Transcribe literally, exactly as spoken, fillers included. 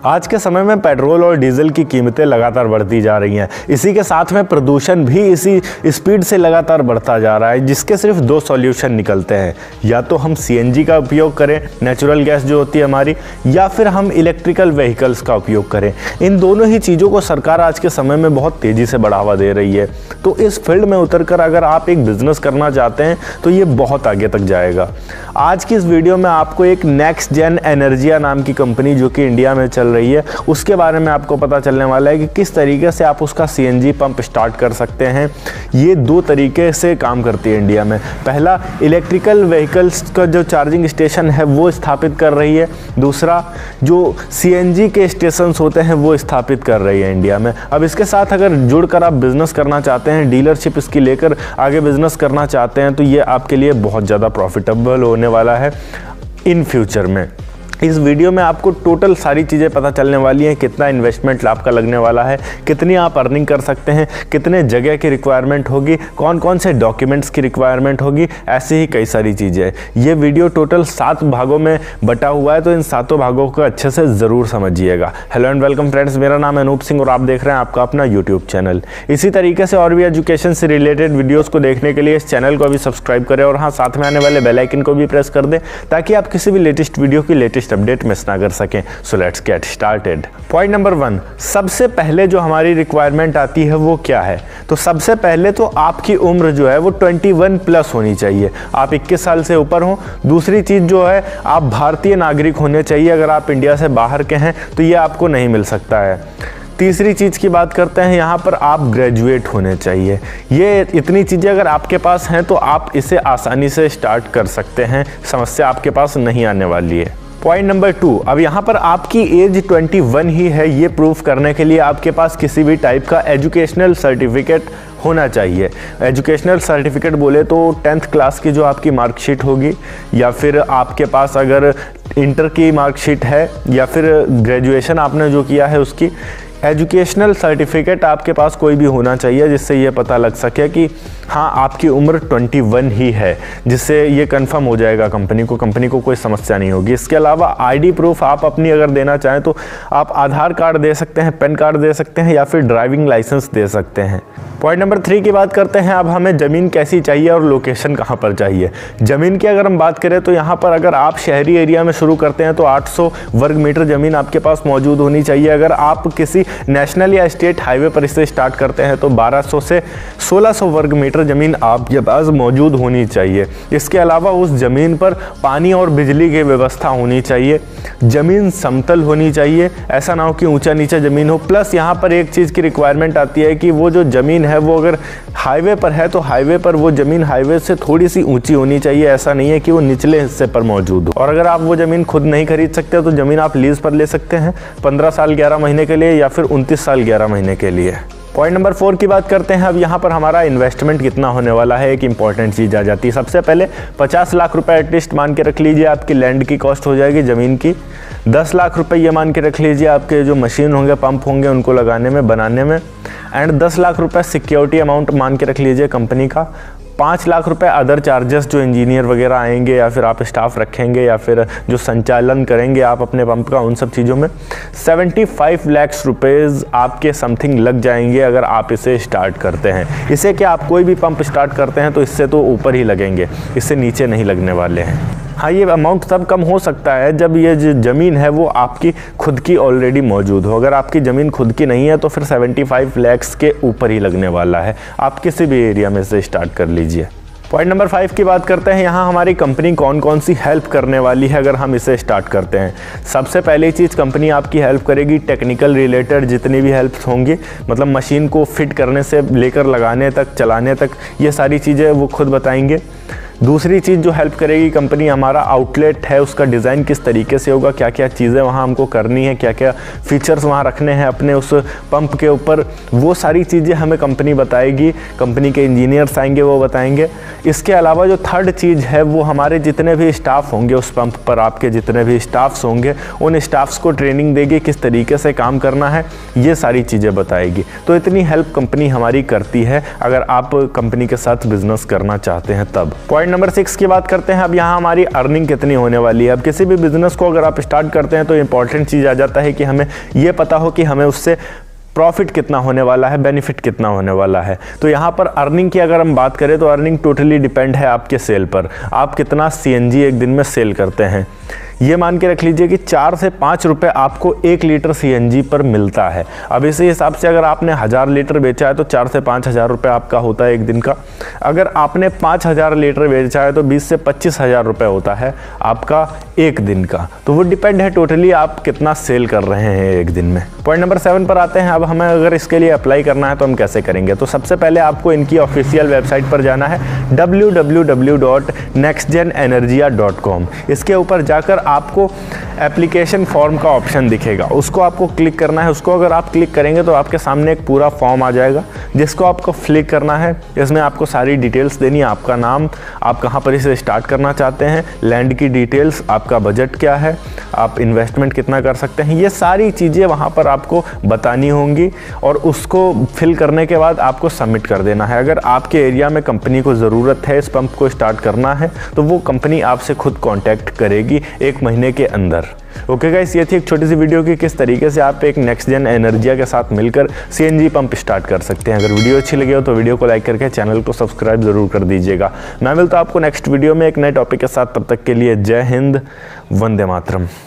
आज के समय में पेट्रोल और डीजल की कीमतें लगातार बढ़ती जा रही हैं। इसी के साथ में प्रदूषण भी इसी स्पीड से लगातार बढ़ता जा रहा है, जिसके सिर्फ दो सॉल्यूशन निकलते हैं। या तो हम सीएनजी का उपयोग करें, नेचुरल गैस जो होती है हमारी, या फिर हम इलेक्ट्रिकल व्हीकल्स का उपयोग करें। इन दोनों ही चीज़ों को सरकार आज के समय में बहुत तेज़ी से बढ़ावा दे रही है। तो इस फील्ड में उतरकर अगर आप एक बिज़नेस करना चाहते हैं तो ये बहुत आगे तक जाएगा। आज की इस वीडियो में आपको एक नेक्स्ट जेन एनर्जिया नाम की कंपनी जो कि इंडिया में चल रही है उसके बारे में आपको पता चलने वाला है कि किस तरीके से आप उसका सीएनजी पंप स्टार्ट कर सकते हैं। ये दो तरीके से काम करती है इंडिया में। पहला, इलेक्ट्रिकल व्हीकल्स का जो चार्जिंग स्टेशन है वो स्थापित कर रही है। दूसरा, जो सीएनजी के स्टेशंस होते हैं वो स्थापित कर रही है इंडिया में। अब इसके साथ अगर जुड़कर आप बिजनेस करना चाहते हैं, डीलरशिप इसकी लेकर आगे बिजनेस करना चाहते हैं, तो ये आपके लिए बहुत ज़्यादा प्रॉफिटेबल होने वाला है इन फ्यूचर में। इस वीडियो में आपको टोटल सारी चीज़ें पता चलने वाली हैं। कितना इन्वेस्टमेंट आपका लगने वाला है, कितनी आप अर्निंग कर सकते हैं, कितने जगह की रिक्वायरमेंट होगी, कौन कौन से डॉक्यूमेंट्स की रिक्वायरमेंट होगी, ऐसी ही कई सारी चीज़ें। ये वीडियो टोटल सात भागों में बटा हुआ है, तो इन सातों भागों को अच्छे से ज़रूर समझिएगा। हेलो एंड वेलकम फ्रेंड्स, मेरा नाम है अनूप सिंह और आप देख रहे हैं आपका अपना यूट्यूब चैनल। इसी तरीके से और भी एजुकेशन से रिलेटेड वीडियोज़ को देखने के लिए इस चैनल को अभी सब्सक्राइब करें और हाँ, साथ में आने वाले बेल आइकन को भी प्रेस कर दें ताकि आप किसी भी लेटेस्ट वीडियो की लेटेस्ट अपडेट मिस ना कर सकें। So let's get started. Point number one, सबसे पहले जो हमारी रिक्वायरमेंट आती है वो क्या है? तो सबसे पहले तो आपकी उम्र जो है वो इक्कीस प्लस होनी चाहिए। आप इक्कीस साल से ऊपर हो। दूसरी चीज़ जो है, आप भारतीय नागरिक होने चाहिए। अगर आप इंडिया से बाहर के हैं तो ये आपको नहीं मिल सकता है। तीसरी चीज़ की बात करते हैं, यहाँ पर आप ग्रेजुएट होने चाहिए। ये इतनी चीज़ें अगर आपके पास हैं तो आप इसे आसानी से स्टार्ट कर सकते हैं, समस्या आपके पास नहीं आने वाली है। पॉइंट नंबर टू, अब यहाँ पर आपकी एज इक्कीस ही है, ये प्रूफ करने के लिए आपके पास किसी भी टाइप का एजुकेशनल सर्टिफिकेट होना चाहिए। एजुकेशनल सर्टिफिकेट बोले तो टेंथ क्लास की जो आपकी मार्कशीट होगी, या फिर आपके पास अगर इंटर की मार्कशीट है, या फिर ग्रेजुएशन आपने जो किया है उसकी एजुकेशनल सर्टिफिकेट आपके पास कोई भी होना चाहिए, जिससे ये पता लग सके कि हाँ, आपकी उम्र इक्कीस ही है, जिससे ये कंफर्म हो जाएगा कंपनी को कंपनी को कोई समस्या नहीं होगी। इसके अलावा आईडी प्रूफ आप अपनी अगर देना चाहें तो आप आधार कार्ड दे सकते हैं, पैन कार्ड दे सकते हैं, या फिर ड्राइविंग लाइसेंस दे सकते हैं। पॉइंट नंबर थ्री की बात करते हैं। अब हमें ज़मीन कैसी चाहिए और लोकेशन कहाँ पर चाहिए? ज़मीन की अगर हम बात करें तो यहाँ पर अगर आप शहरी एरिया में शुरू करते हैं तो आठ सौ वर्ग मीटर ज़मीन आपके पास मौजूद होनी चाहिए। अगर आप किसी नेशनल या स्टेट हाईवे पर इसे स्टार्ट करते हैं तो बारह सौ से सोलह सौ वर्ग मीटर ज़मीन आपके पास मौजूद होनी चाहिए। इसके अलावा उस ज़मीन पर पानी और बिजली की व्यवस्था होनी चाहिए। ज़मीन समतल होनी चाहिए, ऐसा ना हो कि ऊंचा नीचा ज़मीन हो। प्लस यहाँ पर एक चीज़ की रिक्वायरमेंट आती है कि वो जो ज़मीन है वो अगर हाईवे पर है तो हाईवे पर वो ज़मीन हाईवे से थोड़ी सी ऊंची होनी चाहिए। ऐसा नहीं है कि वो निचले हिस्से पर मौजूद हो। और अगर आप वो ज़मीन खुद नहीं खरीद सकते तो ज़मीन आप लीज पर ले सकते हैं पंद्रह साल ग्यारह महीने के लिए, या फिर उनतीस साल ग्यारह महीने के लिए। पॉइंट नंबर फोर की बात करते हैं। अब यहाँ पर हमारा इन्वेस्टमेंट कितना होने वाला है, एक इंपॉर्टेंट चीज़ आ जाती है। सबसे पहले पचास लाख रुपए एटलीस्ट मान के रख लीजिए आपकी लैंड की कॉस्ट हो जाएगी, ज़मीन की। दस लाख रुपए ये मान के रख लीजिए आपके जो मशीन होंगे, पंप होंगे, उनको लगाने में, बनाने में। एंड दस लाख रुपए सिक्योरिटी अमाउंट मान के रख लीजिए कंपनी का। पाँच लाख रुपए अदर चार्जेस, जो इंजीनियर वगैरह आएंगे, या फिर आप स्टाफ रखेंगे, या फिर जो संचालन करेंगे आप अपने पंप का, उन सब चीज़ों में पचहत्तर लाख रुपएस आपके समथिंग लग जाएंगे अगर आप इसे स्टार्ट करते हैं। इसे क्या, आप कोई भी पंप स्टार्ट करते हैं तो इससे तो ऊपर ही लगेंगे, इससे नीचे नहीं लगने वाले हैं। हाँ, ये अमाउंट तब कम हो सकता है जब ये जो ज़मीन है वो आपकी खुद की ऑलरेडी मौजूद हो। अगर आपकी ज़मीन खुद की नहीं है तो फिर पचहत्तर लाख के ऊपर ही लगने वाला है। आप किसी भी एरिया में से स्टार्ट कर लीजिए। पॉइंट नंबर फाइव की बात करते हैं। यहाँ हमारी कंपनी कौन कौन सी हेल्प करने वाली है अगर हम इसे स्टार्ट करते हैं। सबसे पहली चीज़, कंपनी आपकी हेल्प करेगी टेक्निकल रिलेटेड जितनी भी हेल्प होंगी, मतलब मशीन को फिट करने से लेकर लगाने तक, चलाने तक, ये सारी चीज़ें वो खुद बताएंगे। दूसरी चीज़ जो हेल्प करेगी कंपनी, हमारा आउटलेट है उसका डिज़ाइन किस तरीके से होगा, क्या क्या चीज़ें वहाँ हमको करनी है, क्या क्या फीचर्स वहाँ रखने हैं अपने उस पंप के ऊपर, वो सारी चीज़ें हमें कंपनी बताएगी। कंपनी के इंजीनियर्स आएंगे, वो बताएंगे। इसके अलावा जो थर्ड चीज़ है वो हमारे जितने भी स्टाफ होंगे उस पंप पर, आपके जितने भी स्टाफ्स होंगे, उन स्टाफ्स को ट्रेनिंग देगी किस तरीके से काम करना है, ये सारी चीज़ें बताएगी। तो इतनी हेल्प कंपनी हमारी करती है अगर आप कंपनी के साथ बिजनेस करना चाहते हैं तब। पॉइंट पॉइंट नंबर सिक्स की बात करते हैं। अब यहाँ हमारी अर्निंग कितनी होने वाली है। अब किसी भी बिजनेस को अगर आप स्टार्ट करते हैं तो इंपॉर्टेंट चीज़ आ जाता है कि हमें ये पता हो कि हमें उससे प्रॉफिट कितना होने वाला है, बेनिफिट कितना होने वाला है। तो यहाँ पर अर्निंग की अगर हम बात करें तो अर्निंग टोटली डिपेंड है आपके सेल पर। आप कितना सीएनजी एक दिन में सेल करते हैं। ये मान के रख लीजिए कि चार से पाँच रुपये आपको एक लीटर सीएनजी पर मिलता है। अब इसी हिसाब से अगर आपने हज़ार लीटर बेचा है तो चार से पाँच हज़ार रुपये आपका होता है एक दिन का। अगर आपने पाँच हज़ार लीटर बेचा है तो बीस से पच्चीस हज़ार रुपये होता है आपका एक दिन का। तो वो डिपेंड है टोटली आप कितना सेल कर रहे हैं एक दिन में। पॉइंट नंबर सेवन पर आते हैं। अब हमें अगर इसके लिए अप्लाई करना है तो हम कैसे करेंगे। तो सबसे पहले आपको इनकी ऑफिशियल वेबसाइट पर जाना है W W W dot next gen energia dot com. इसके ऊपर जाकर आपको एप्लीकेशन फॉर्म का ऑप्शन दिखेगा, उसको आपको क्लिक करना है। उसको अगर आप क्लिक करेंगे तो आपके सामने एक पूरा फॉर्म आ जाएगा जिसको आपको फिल करना है। इसमें आपको सारी डिटेल्स देनी है, आपका नाम, आप कहाँ पर इसे स्टार्ट करना चाहते हैं, लैंड की डिटेल्स, आपका बजट क्या है, आप इन्वेस्टमेंट कितना कर सकते हैं, ये सारी चीज़ें वहाँ पर आपको बतानी होंगी। और उसको फिल करने के बाद आपको सबमिट कर देना है। अगर आपके एरिया में कंपनी को ज़रूरत है इस पंप को स्टार्ट करना है तो वो कंपनी आपसे खुद कॉन्टैक्ट करेगी एक महीने के अंदर। ओके गाइस, ये थी एक छोटी सी वीडियो की किस तरीके से आप एक नेक्स्ट जेन एनर्जिया के साथ मिलकर सीएनजी पंप स्टार्ट कर सकते हैं। अगर वीडियो अच्छी लगी हो तो वीडियो को लाइक करके चैनल को सब्सक्राइब जरूर कर दीजिएगा। मैं मिलता हूं आपको नेक्स्ट वीडियो में एक नए टॉपिक के साथ। तब तक के लिए जय हिंद, वंदे मातरम।